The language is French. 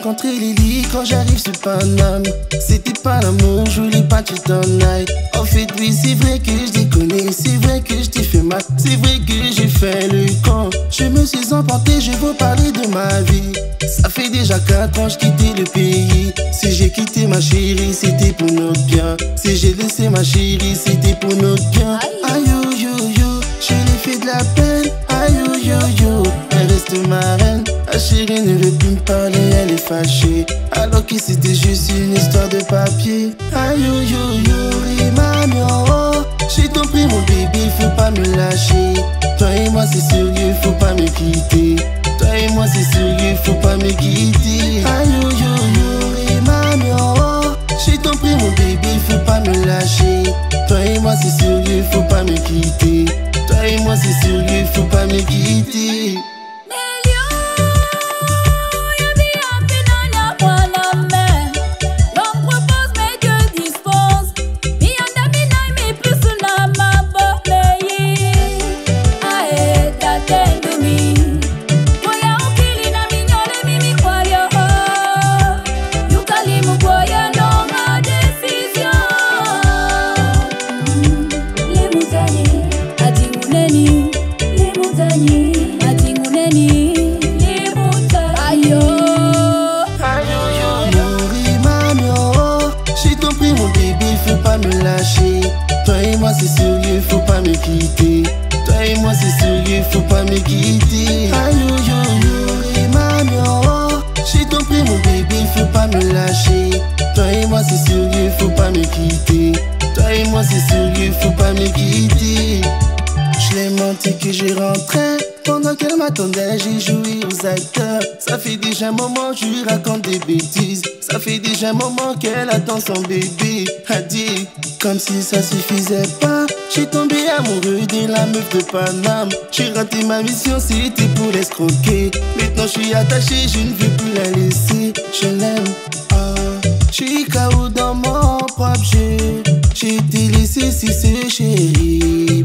rencontré Lily quand j'arrive sur Paname. C'était pas l'amour, je voulais pas que tu t'en ailles. En fait oui c'est vrai que je déconne, c'est vrai que je t'ai fait mal, c'est vrai que j'ai fait le con. Je me suis emporté, je veux parler de ma vie. Ça fait déjà 4 ans que j'ai quitté le pays. Si j'ai quitté ma chérie, c'était pour notre bien. Si j'ai laissé ma chérie, c'était pour notre bien. Aïe yo yo yo, je l'ai fait de la peine. Aïe yo yo yo, elle reste ma reine. La chérie ne veut plus me parler, elle est fâchée. Alors que c'était juste une histoire de papier. Aïe yo yo yo, et mamie oh, j'ai ton pris mon bébé, faut pas me lâcher. Toi et moi c'est sérieux, faut pas me quitter. Toi et moi c'est sérieux, faut pas me quitter. Aïe yo yo yo, et mamie oh, j'ai ton pris mon bébé, faut pas me lâcher. Toi et moi c'est sérieux, faut pas me quitter. Toi et moi c'est sérieux, faut pas me quitter. Toi et moi c'est sérieux, faut pas me quitter. Toi et moi c'est sérieux, faut pas me quitter. Aïe yo yo yo, et mamie oh, j'ai ton pris mon bébé, faut pas me lâcher. Toi et moi c'est sérieux, faut pas me quitter. Toi et moi c'est sérieux, faut pas me quitter. Je l'ai menti que j'ai rentré. Pendant qu'elle m'attendait, j'ai joué aux acteurs. Ça fait déjà un moment, je lui raconte des bêtises. Ça fait déjà un moment qu'elle attend son bébé. A dit, comme si ça suffisait pas. J'ai tombé amoureux de la meuf de Paname. J'ai raté ma mission, c'était pour l'escroquer. Maintenant je suis attaché, je ne veux plus la laisser. Je l'aime, oh. J'suis KO dans mon propre jeu. J'ai été laissé si c'est chéri.